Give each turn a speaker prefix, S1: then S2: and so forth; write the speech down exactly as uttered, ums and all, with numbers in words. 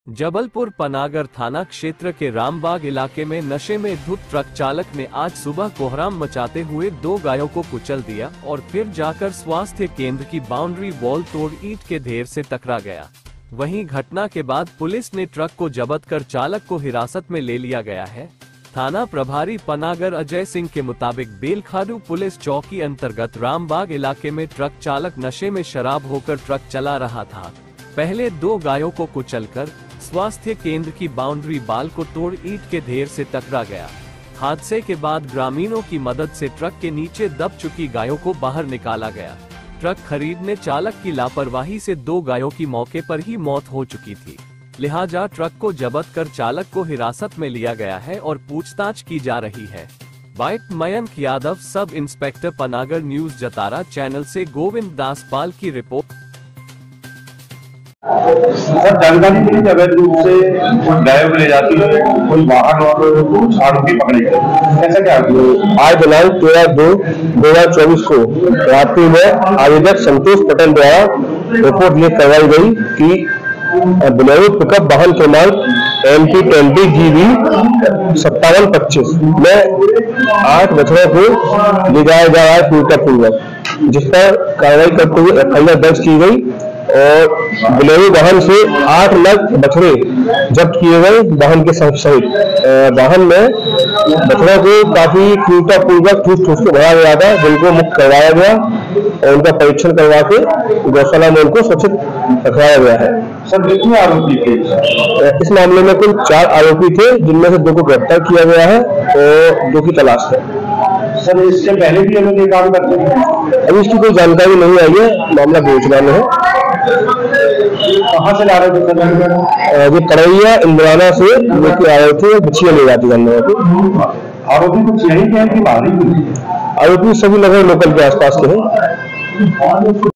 S1: जबलपुर पनागर थाना क्षेत्र के रामबाग इलाके में नशे में धुत ट्रक चालक ने आज सुबह कोहराम मचाते हुए दो गायों को कुचल दिया और फिर जाकर स्वास्थ्य केंद्र की बाउंड्री वॉल तोड़ ईंट के ढेर से टकरा गया। वहीं घटना के बाद पुलिस ने ट्रक को जब्त कर चालक को हिरासत में ले लिया गया है। थाना प्रभारी पनागर अजय सिंह के मुताबिक बेलखाडू पुलिस चौकी अंतर्गत रामबाग इलाके में ट्रक चालक नशे में शराब होकर ट्रक चला रहा था। पहले दो गायों को कुचलकर स्वास्थ्य केंद्र की बाउंड्री बाल को तोड़ ईंट के ढेर से टकरा गया। हादसे के बाद ग्रामीणों की मदद से ट्रक के नीचे दब चुकी गायों को बाहर निकाला गया। ट्रक खरीदने चालक की लापरवाही से दो गायों की मौके पर ही मौत हो चुकी थी, लिहाजा ट्रक को जब्त कर चालक को हिरासत में लिया गया है और पूछताछ की जा रही है। Bite Mayank Yadav, sub inspector Panagar, news Jatara channel से गोविंद दास पाल की रिपोर्ट।
S2: सर, जानकारी मिली अवैध रूप से गायों को ले जाती है कोई वाहन और आरोपी पकड़े गए, ऐसा क्या?
S3: आज दिनांक तेरह दो दो हजार चौबीस को रात्रि में आवेदक संतोष पटेल द्वारा रिपोर्ट लिख करवाई गई कि बोलेरो पिकअप वाहन क्रमांक M T twenty G B सत्तावन पच्चीस में आठ बछड़ों को ले जाया जा रहा है पूर्वक, जिस पर कार्रवाई करते हुए एफ आई आर दर्ज की गई और बोलेरो वाहन से आठ लाख बछड़े जब्त किए गए वाहन के सहित। वाहन में बछड़ों को काफी क्रूरतापूर्वक ठूस ठूस के भरा गया था, जिनको मुक्त करवाया गया और उनका परीक्षण करवा के गौशाला में उनको सुरक्षित रखवाया गया है।
S2: सर, कितने आरोपी थे
S3: इस मामले में? कुल चार आरोपी थे, जिनमें से दो को गिरफ्तार किया गया है और दो की तलाश है।
S2: सर, इससे पहले भी ये काम करते थे?
S3: अभी इसकी कोई जानकारी नहीं आई है, मामला बेचना में है।
S2: कहाँ से ला रहे थे?
S3: ये करैया इंद्राना से लेके आए थे, बच्चियां ले जाती करने।
S2: आरोपी कुछ यही है कि बाहरी?
S3: आरोपी सभी लगभग लोकल के आसपास के हैं।